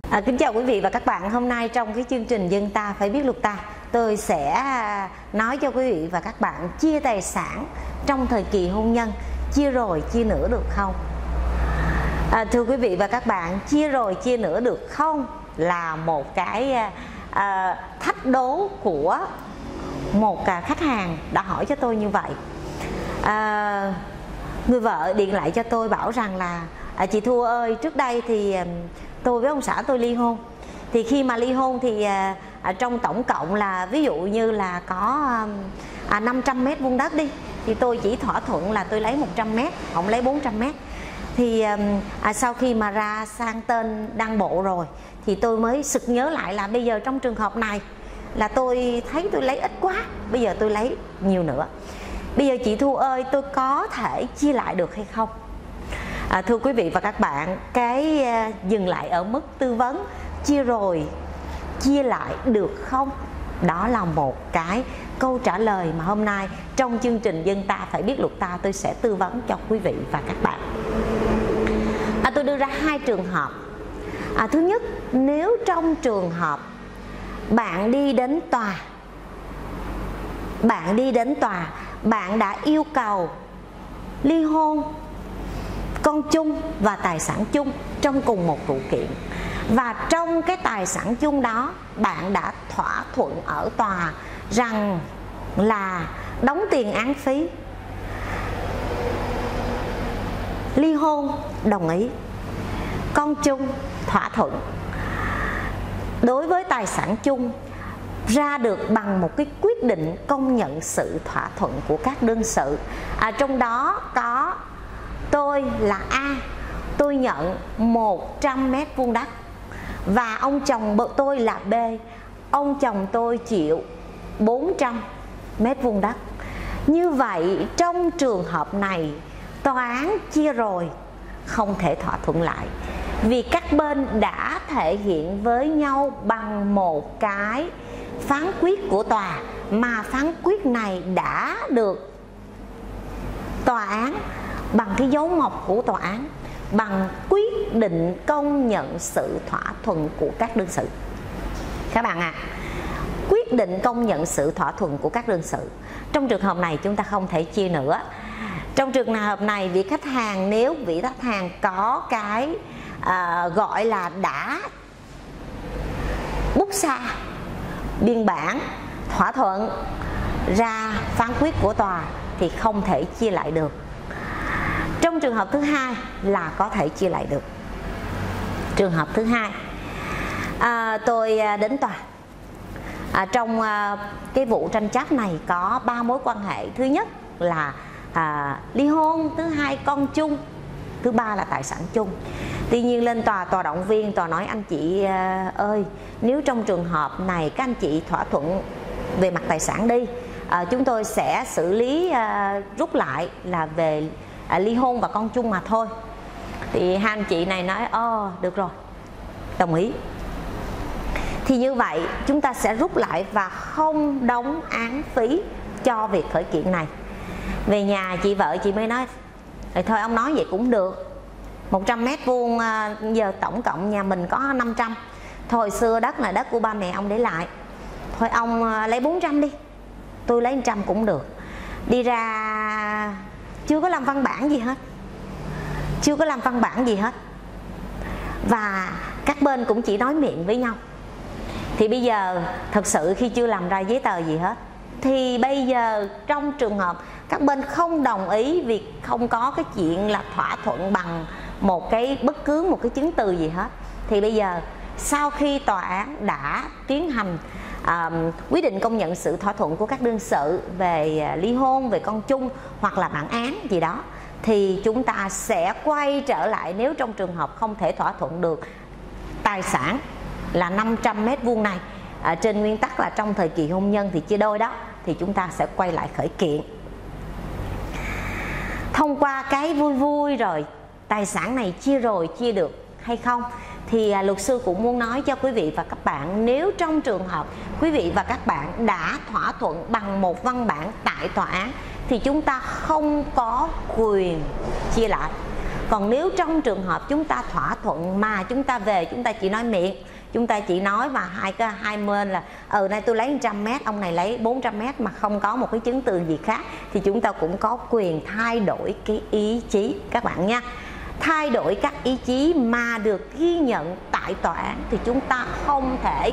Kính chào quý vị và các bạn. Hôm nay trong cái chương trình Dân Ta Phải Biết Luật Ta, tôi sẽ nói cho quý vị và các bạn chia tài sản trong thời kỳ hôn nhân. Chia rồi chia nửa được không? Thưa quý vị và các bạn, chia rồi chia nửa được không là một cái thách đố của một khách hàng đã hỏi cho tôi như vậy. Người vợ điện lại cho tôi bảo rằng là chị Thu ơi, trước đây thì tôi với ông xã tôi ly hôn. Thì khi mà ly hôn thì trong tổng cộng là ví dụ như là có 500 mét vuông đất đi, thì tôi chỉ thỏa thuận là tôi lấy 100 mét, ông lấy 400 mét. Thì sau khi mà ra sang tên đăng bộ rồi thì tôi mới sực nhớ lại là bây giờ trong trường hợp này là tôi thấy tôi lấy ít quá, bây giờ tôi lấy nhiều nữa. Bây giờ chị Thu ơi, tôi có thể chia lại được hay không? Thưa quý vị và các bạn, cái dừng lại ở mức tư vấn chia rồi chia lại được không, đó là một cái câu trả lời mà hôm nay trong chương trình Dân Ta Phải Biết Luật Ta tôi sẽ tư vấn cho quý vị và các bạn. Tôi đưa ra hai trường hợp. Thứ nhất, nếu trong trường hợp bạn đi đến tòa, bạn đã yêu cầu ly hôn, con chung và tài sản chung trong cùng một vụ kiện, và trong cái tài sản chung đó bạn đã thỏa thuận ở tòa rằng là đóng tiền án phí, ly hôn đồng ý, con chung thỏa thuận, đối với tài sản chung ra được bằng một cái quyết định công nhận sự thỏa thuận của các đương sự. Trong đó có tôi là A, tôi nhận 100 mét vuông đất, và ông chồng tôi là B, ông chồng tôi chịu 400 mét vuông đất. Như vậy trong trường hợp này tòa án chia rồi không thể thỏa thuận lại, vì các bên đã thể hiện với nhau bằng một cái phán quyết của tòa, mà phán quyết này đã được tòa án bằng cái dấu mộc của tòa án, bằng quyết định công nhận sự thỏa thuận của các đương sự. Các bạn quyết định công nhận sự thỏa thuận của các đương sự. Trong trường hợp này chúng ta không thể chia nữa. Trong trường hợp này, vị khách hàng, nếu vị khách hàng có cái gọi là đã bút xa biên bản thỏa thuận ra phán quyết của tòa thì không thể chia lại được. Trong trường hợp thứ hai là có thể chia lại được. Trường hợp thứ hai, tôi đến tòa. Trong cái vụ tranh chấp này có 3 mối quan hệ. Thứ nhất là ly hôn, thứ hai con chung, thứ ba là tài sản chung. Tuy nhiên lên tòa, tòa động viên, tòa nói anh chị ơi, nếu trong trường hợp này các anh chị thỏa thuận về mặt tài sản đi, chúng tôi sẽ xử lý rút lại là về ly hôn và con chung mà thôi. Thì hai anh chị này nói được rồi, đồng ý. Thì như vậy chúng ta sẽ rút lại và không đóng án phí cho việc khởi kiện này. Về nhà chị vợ chị mới nói thôi ông nói vậy cũng được, 100 mét vuông giờ tổng cộng nhà mình có 500. Thôi xưa đất là đất của ba mẹ ông để lại, thôi ông lấy 400 đi, tôi lấy 100 cũng được. Đi ra chưa có làm văn bản gì hết, và các bên cũng chỉ nói miệng với nhau. Thì bây giờ thật sự khi chưa làm ra giấy tờ gì hết, thì bây giờ trong trường hợp các bên không đồng ý vì không có cái chuyện là thỏa thuận bằng một cái bất cứ một cái chứng từ gì hết, thì bây giờ sau khi tòa án đã tiến hành quyết định công nhận sự thỏa thuận của các đương sự về ly hôn, về con chung hoặc là bản án gì đó, thì chúng ta sẽ quay trở lại. Nếu trong trường hợp không thể thỏa thuận được tài sản là 500 mét vuông này, trên nguyên tắc là trong thời kỳ hôn nhân thì chia đôi đó, thì chúng ta sẽ quay lại khởi kiện. Thông qua cái vui vui rồi tài sản này chia rồi chia được hay không, thì luật sư cũng muốn nói cho quý vị và các bạn, nếu trong trường hợp quý vị và các bạn đã thỏa thuận bằng một văn bản tại tòa án thì chúng ta không có quyền chia lại, Còn nếu trong trường hợp chúng ta thỏa thuận mà chúng ta về chúng ta chỉ nói miệng, chúng ta chỉ nói mà hai bên là nay tôi lấy 100 mét, ông này lấy 400 mét mà không có một cái chứng từ gì khác, thì chúng ta cũng có quyền thay đổi cái ý chí các bạn nha. Thay đổi các ý chí mà được ghi nhận tại tòa án thì chúng ta không thể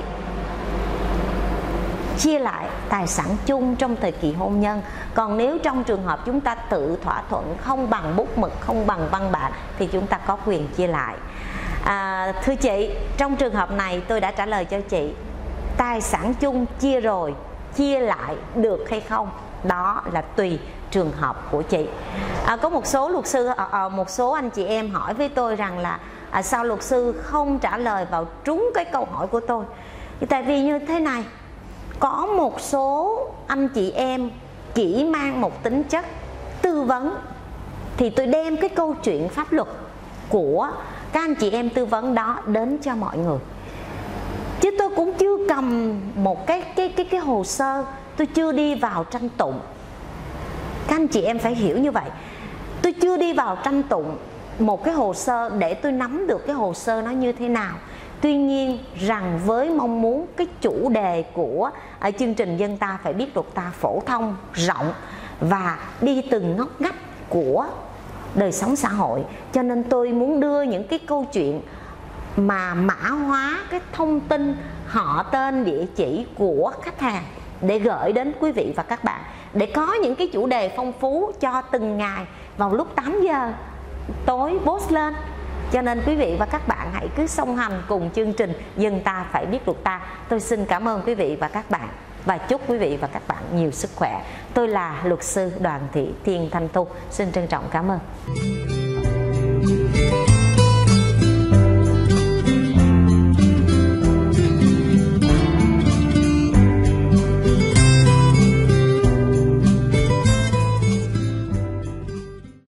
chia lại tài sản chung trong thời kỳ hôn nhân. Còn nếu trong trường hợp chúng ta tự thỏa thuận không bằng bút mực, không bằng văn bản thì chúng ta có quyền chia lại. Thưa chị, trong trường hợp này tôi đã trả lời cho chị, tài sản chung chia rồi, chia lại được hay không đó là tùy trường hợp của chị. Có một số luật sư, một số anh chị em hỏi với tôi rằng là sao luật sư không trả lời vào trúng cái câu hỏi của tôi. Tại vì như thế này, có một số anh chị em chỉ mang một tính chất tư vấn, thì tôi đem cái câu chuyện pháp luật của các anh chị em tư vấn đó đến cho mọi người, chứ tôi cũng chưa cầm một cái hồ sơ, tôi chưa đi vào tranh tụng. Các anh chị em phải hiểu như vậy, tôi chưa đi vào tranh tụng một cái hồ sơ để tôi nắm được cái hồ sơ nó như thế nào. Tuy nhiên rằng với mong muốn cái chủ đề của chương trình Dân Ta Phải Biết Luật Ta phổ thông rộng và đi từng ngóc ngách của đời sống xã hội, cho nên tôi muốn đưa những cái câu chuyện mà mã hóa cái thông tin họ tên địa chỉ của khách hàng để gửi đến quý vị và các bạn, để có những cái chủ đề phong phú cho từng ngày vào lúc 8 giờ tối post lên. Cho nên quý vị và các bạn hãy cứ song hành cùng chương trình Dân Ta Phải Biết Luật Ta. Tôi xin cảm ơn quý vị và các bạn và chúc quý vị và các bạn nhiều sức khỏe. Tôi là luật sư Đoàn Thị Thiên Thanh Thu, xin trân trọng cảm ơn.